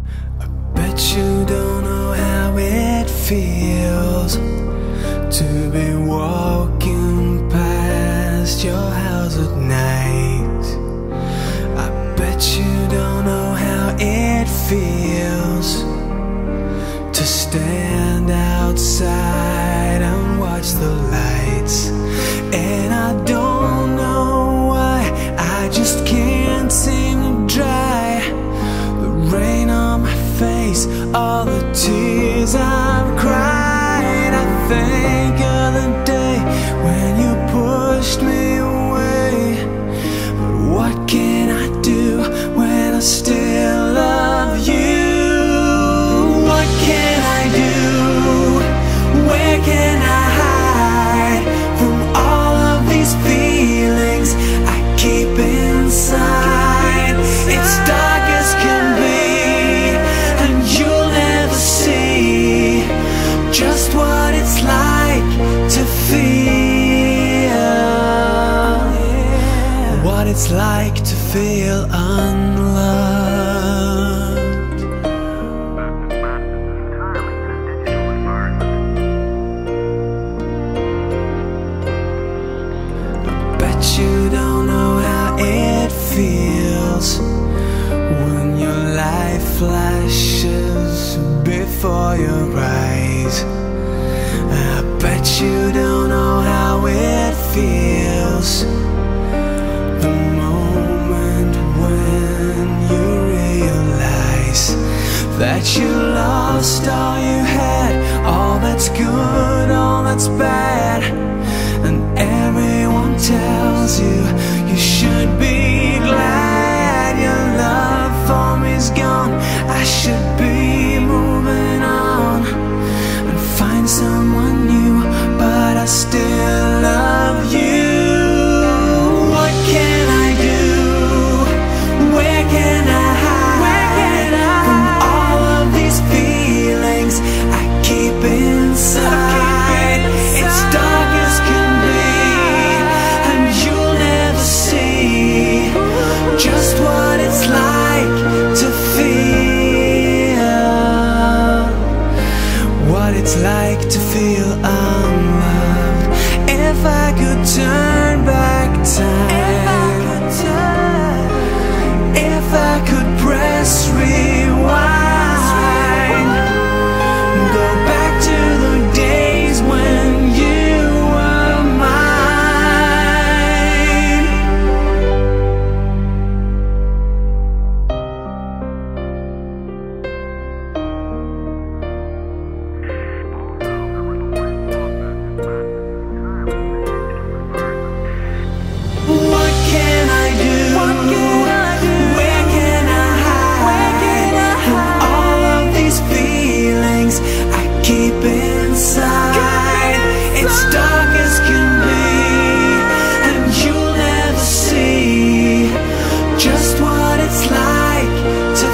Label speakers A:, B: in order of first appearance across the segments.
A: Bet you don't know how it feels to be walking past your house at night. I bet you don't know how it feels to stand outside and watch the lights. And I don't know why, I just can't seem to dry the rain on my face, all the tears I've cried. I think of the day when you pushed me away, but what can I do when I still love you? What can I do? Where can I hide from all of these feelings I keep inside? It's dark as can be, and you'll never see just what it's like to feel, what it's like to feel unloved. Bet you don't know how it feels when your life flashes before your eyes. I bet you don't know how it feels the moment when you realize that you lost all you had, all that's good, all that's bad. And everyone tells you you should be glad your love for me's gone. I should be moving on and find someone new, but I still love you. What can I do? Where can I hide from all of these feelings I keep inside? It's dark as can be, and you'll never see just what it's like to feel, what it's like to feel unloved. If I could turn back time, if I could press rewind, go back to the days when you were mine. What can I do? Where can I hide from all of these feelings I keep inside? It's dark as can be, and you'll never see just what it's like to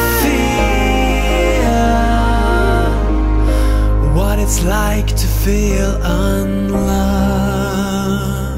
A: feel, what it's like to feel unloved.